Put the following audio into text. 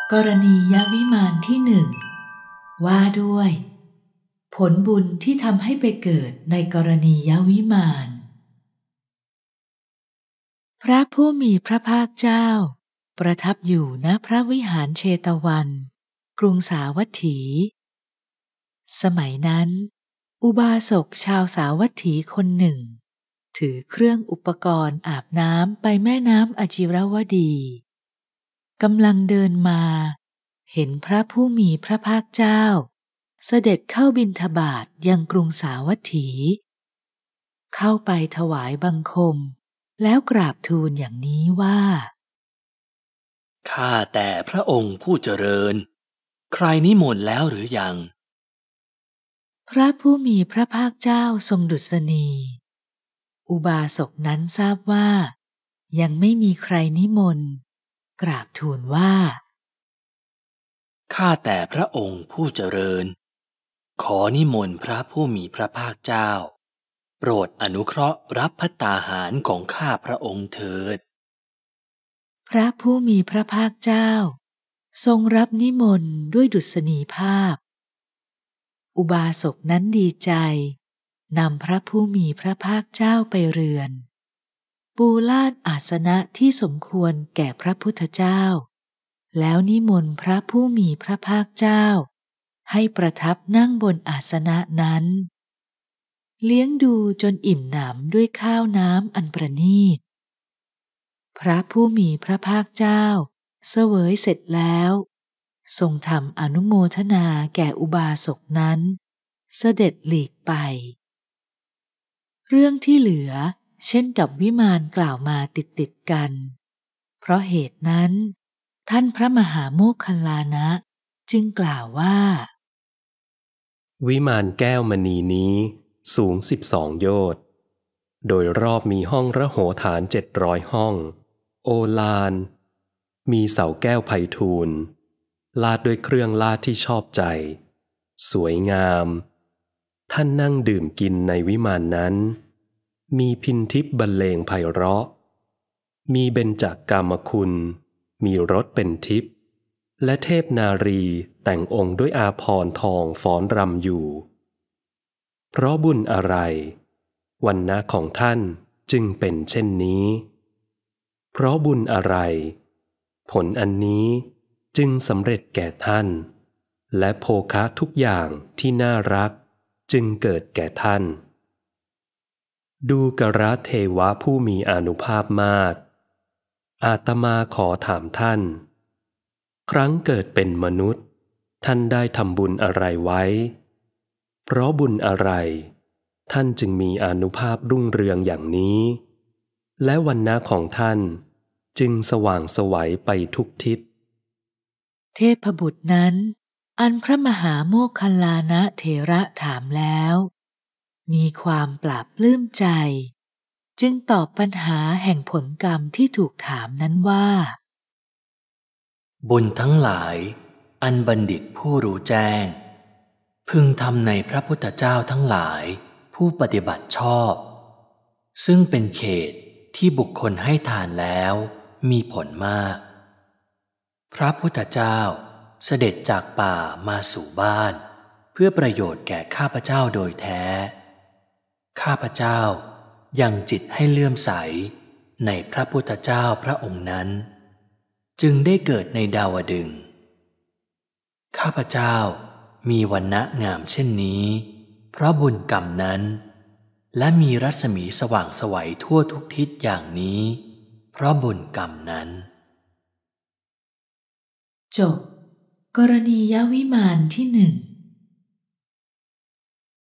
กรณียวิมานที่หนึ่งว่าด้วยผลบุญที่ทำให้ไปเกิดในกรณียวิมานพระผู้มีพระภาคเจ้าประทับอยู่ณพระวิหารเชตวันกรุงสาวัตถีสมัยนั้นอุบาสกชาวสาวัตถีคนหนึ่งถือเครื่องอุปกรณ์อาบน้ำไปแม่น้ำอจิรวดีกำลังเดินมาเห็นพระผู้มีพระภาคเจ้าเสด็จเข้าบิณฑบาตยังกรุงสาวัตถีเข้าไปถวายบังคมแล้วกราบทูลอย่างนี้ว่าข้าแต่พระองค์ผู้เจริญใครนิมนต์แล้วหรือยังพระผู้มีพระภาคเจ้าทรงดุษณีอุบาสกนั้นทราบว่ายังไม่มีใครนิมนต์กราบทูลว่าข้าแต่พระองค์ผู้เจริญขอนิมนต์พระผู้มีพระภาคเจ้าโปรดอนุเคราะห์รับภัตตาหารของข้าพระองค์เถิดพระผู้มีพระภาคเจ้าทรงรับนิมนต์ด้วยดุษณีภาพอุบาสกนั้นดีใจนำพระผู้มีพระภาคเจ้าไปเรือนปูลาดอาสนะที่สมควรแก่พระพุทธเจ้าแล้วนิมนต์พระผู้มีพระภาคเจ้าให้ประทับนั่งบนอาสนะนั้นเลี้ยงดูจนอิ่มหนำด้วยข้าวน้ำอันประณีตพระผู้มีพระภาคเจ้าเสวยเสร็จแล้วทรงทำอนุโมทนาแก่อุบาสกนั้นเสด็จหลีกไปเรื่องที่เหลือเช่นกับวิมานกล่าวมาติดกันเพราะเหตุนั้นท่านพระมหาโมคคัลลานะจึงกล่าวว่าวิมานแก้วมณีนี้สูง12 โยชน์โดยรอบมีห้องระโหฐาน700 ห้องโอฬารมีเสาแก้วไพฑูรย์ลาดด้วยเครื่องลาดที่ชอบใจสวยงามท่านนั่งดื่มกินในวิมานนั้นมีพิณทิพย์บรรเลงไพเราะมีเบญจกามคุณมีรสเป็นทิพย์และเทพนารีแต่งองค์ด้วยอาภรณ์ทองฟ้อนรำอยู่เพราะบุญอะไรวรรณะของท่านจึงเป็นเช่นนี้เพราะบุญอะไรผลอันนี้จึงสำเร็จแก่ท่านและโภคะทุกอย่างที่น่ารักจึงเกิดแก่ท่านดูกรเทวะผู้มีอานุภาพมากอาตมาขอถามท่านครั้งเกิดเป็นมนุษย์ท่านได้ทำบุญอะไรไว้เพราะบุญอะไรท่านจึงมีอานุภาพรุ่งเรืองอย่างนี้และวรรณะของท่านจึงสว่างไสวไปทุกทิศเทพบุตรนั้นอันพระมหาโมคคัลลานะเถระถามแล้วมีความปลาบปลื้มใจจึงตอบปัญหาแห่งผลกรรมที่ถูกถามนั้นว่าบุญทั้งหลายอันบัณฑิตผู้รู้แจ้งพึงทำในพระพุทธเจ้าทั้งหลายผู้ปฏิบัติชอบซึ่งเป็นเขตที่บุคคลให้ทานแล้วมีผลมากพระพุทธเจ้าเสด็จจากป่ามาสู่บ้านเพื่อประโยชน์แก่ข้าพเจ้าโดยแท้ข้าพเจ้ายังจิตให้เลื่อมใสในพระพุทธเจ้าพระองค์นั้นจึงได้เกิดในดาวดึงส์ข้าพเจ้ามีวรรณะงามเช่นนี้เพราะบุญกรรมนั้นและมีรัศมีสว่างไสวทั่วทุกทิศอย่างนี้เพราะบุญกรรมนั้นจบกรณียวิมานที่หนึ่ง